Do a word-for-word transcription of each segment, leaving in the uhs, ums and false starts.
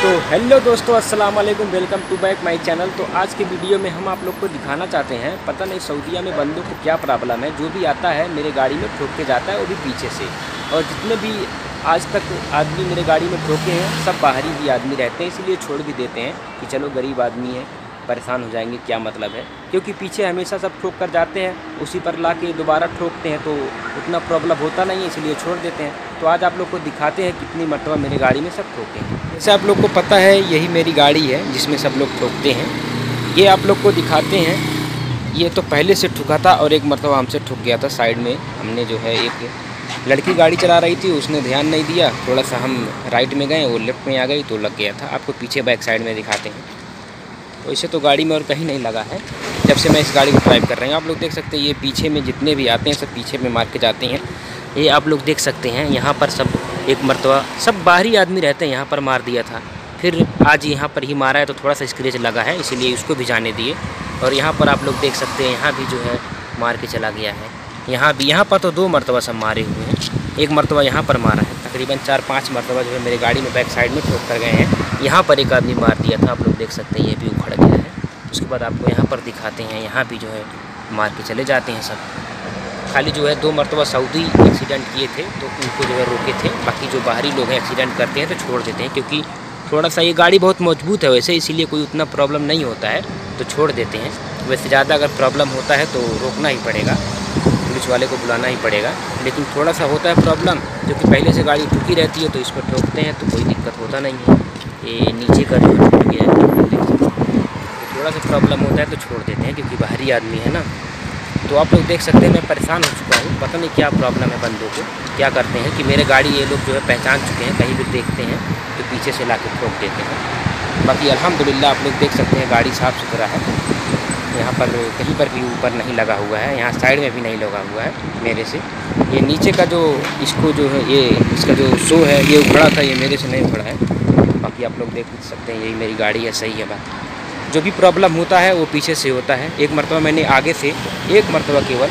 तो हेलो दोस्तों, अस्सलाम वालेकुम, welcome to back my channel. तो आज के वीडियो में हम आप लोग को दिखाना चाहते हैं, पता नहीं सऊदीया में बंदों को क्या प्रॉब्लम है, जो भी आता है मेरे गाड़ी में ठोक के जाता है, वो भी पीछे से। और जितने भी आज तक आदमी मेरे गाड़ी में ठोके हैं सब बाहरी ही आदमी रहते हैं, इसलिए छोड़ भी देते हैं कि चलो गरीब आदमी है, परेशान हो जाएंगे, क्या मतलब है। क्योंकि पीछे हमेशा सब ठोक कर जाते हैं, उसी पर ला के दोबारा ठोकते हैं, तो उतना प्रॉब्लम होता नहीं है, इसलिए छोड़ देते हैं। तो आज आप लोग को दिखाते हैं कितनी मरतबा मेरे गाड़ी में सब ठोके हैं। जैसे आप लोग को पता है यही मेरी गाड़ी है जिसमें सब लोग ठोकते हैं। ये आप लोग को दिखाते हैं, ये तो पहले से ठुका था और एक मरतबा हमसे ठुक गया था साइड में। हमने जो है एक लड़की गाड़ी चला रही थी, उसने ध्यान नहीं दिया, थोड़ा सा हम राइट में गए, वो लेफ्ट में आ गई तो लग गया था। आपको पीछे बैक साइड में दिखाते हैं। वैसे तो गाड़ी में और कहीं नहीं लगा है जब से मैं इस गाड़ी को ड्राइव कर रही हूँ। आप लोग देख सकते हैं ये पीछे में जितने भी आते हैं सब पीछे में मार के जाते हैं। ये आप लोग देख सकते हैं, यहाँ पर सब एक मरतबा सब बाहरी आदमी रहते हैं, यहाँ पर मार दिया था, फिर आज यहाँ पर ही मारा है तो थोड़ा सा स्क्रैच लगा है, इसीलिए उसको भी जाने दिए। और यहाँ पर आप लोग देख सकते हैं, यहाँ भी जो है मार के चला गया है। यहाँ भी, यहाँ पर तो दो मरतबा सब मारे हुए हैं, एक मरतबा यहाँ पर मारा है। तकरीबन चार पाँच मरतबा जो है मेरे गाड़ी में बैक साइड में ठोक कर गए हैं। यहाँ पर एक आदमी मार दिया था, आप लोग देख सकते हैं, ये भी उखड़ गया है। उसके बाद आपको यहाँ पर दिखाते हैं, यहाँ भी जो है मार के चले जाते हैं सब। खाली जो है दो मरतबा सऊदी एक्सीडेंट किए थे तो उनको जो है रोके थे, बाकी जो बाहरी लोग हैं एक्सीडेंट करते हैं तो छोड़ देते हैं, क्योंकि थोड़ा सा ये गाड़ी बहुत मजबूत है वैसे, इसीलिए कोई उतना प्रॉब्लम नहीं होता है तो छोड़ देते हैं। वैसे ज़्यादा अगर प्रॉब्लम होता है तो रोकना ही पड़ेगा, पुलिस वाले को बुलाना ही पड़ेगा। लेकिन थोड़ा सा होता है प्रॉब्लम, जो कि पहले से गाड़ी ठुकी रहती है तो इस पर ठोकते हैं तो कोई दिक्कत होता नहीं है। ये नीचे का जो टूट गया है, थोड़ा सा प्रॉब्लम होता है तो छोड़ देते हैं, क्योंकि बाहरी आदमी है ना। तो आप लोग देख सकते हैं मैं परेशान हो चुका हूँ, पता नहीं क्या प्रॉब्लम है बंदों को। क्या करते हैं कि मेरे गाड़ी ये लोग जो है पहचान चुके हैं, कहीं भी देखते हैं तो पीछे से ला के ठोक देते हैं। बाकी अल्हम्दुलिल्लाह आप लोग देख सकते हैं गाड़ी साफ़ सुथरा है, यहाँ पर कहीं पर भी ऊपर नहीं लगा हुआ है, यहाँ साइड में भी नहीं लगा हुआ है मेरे से। ये नीचे का जो इसको जो है ये इसका जो शो है ये उखड़ा था, ये मेरे से नहीं उखड़ा है। बाकी आप लोग देख सकते हैं यही मेरी गाड़ी है, सही है बात। जो भी प्रॉब्लम होता है वो पीछे से होता है। एक मरतबा मैंने आगे से, एक मरतबा केवल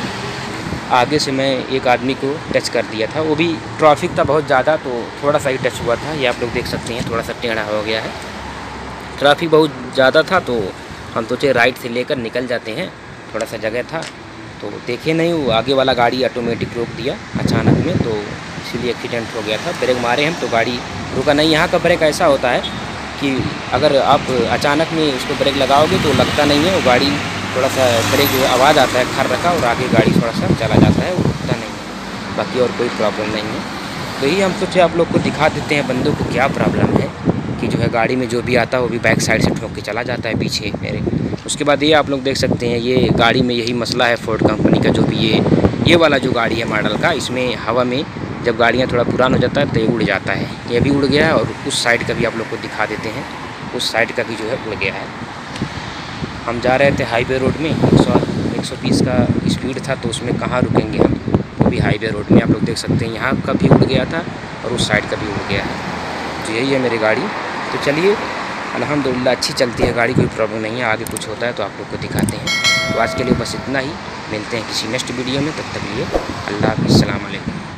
आगे से मैं एक आदमी को टच कर दिया था, वो भी ट्रैफिक था बहुत ज़्यादा तो थोड़ा सा ही टच हुआ था। ये आप लोग देख सकते हैं, थोड़ा सा टेढ़ा हो गया है, ट्रैफिक बहुत ज़्यादा था तो हम सोचे राइट से लेकर निकल जाते हैं, थोड़ा सा जगह था तो देखे नहीं, वो आगे वाला गाड़ी ऑटोमेटिक रोक दिया अचानक में, तो इसीलिए एक्सीडेंट हो गया था। ब्रेक मारे हम तो गाड़ी रुका नहीं। यहाँ का ब्रेक ऐसा होता है कि अगर आप अचानक में उसको ब्रेक लगाओगे तो लगता नहीं है, वो गाड़ी थोड़ा सा ब्रेक जो आवाज़ आता है खर रखा, और आगे गाड़ी थोड़ा सा चला जाता है, वो रुकता नहीं है। बाकी और कोई प्रॉब्लम नहीं है। तो यही हम सोचे आप लोग को दिखा देते हैं बंदों को क्या प्रॉब्लम है, कि जो है गाड़ी में जो भी आता है वो भी बैक साइड से ठोक के चला जाता है पीछे मेरे। उसके बाद ये आप लोग देख सकते हैं, ये गाड़ी में यही मसला है फोर्ड कंपनी का, जो भी ये ये वाला जो गाड़ी है मॉडल का, इसमें हवा में जब गाड़ियाँ थोड़ा पुरान हो जाता है तो ये उड़ जाता है। ये भी उड़ गया है, और उस साइड का भी आप लोग को दिखा देते हैं, उस साइड का भी जो है उड़ गया है। हम जा रहे थे हाईवे रोड में, एक सौ एक सौ बीस का स्पीड था तो उसमें कहाँ रुकेंगे हम, वो भी हाईवे रोड में। आप लोग देख सकते हैं यहाँ का भी उड़ गया था और उस साइड का भी उड़ गया है। तो यही है मेरी गाड़ी। तो चलिए अल्हम्दुलिल्लाह अच्छी चलती है गाड़ी, कोई प्रॉब्लम नहीं है। आगे कुछ होता है तो आप लोग को दिखाते हैं। तो आज के लिए बस इतना ही, मिलते हैं किसी नेक्स्ट वीडियो में, तब तक लिए अल्लाह हाफ़िज़, अस्सलाम वालेकुम।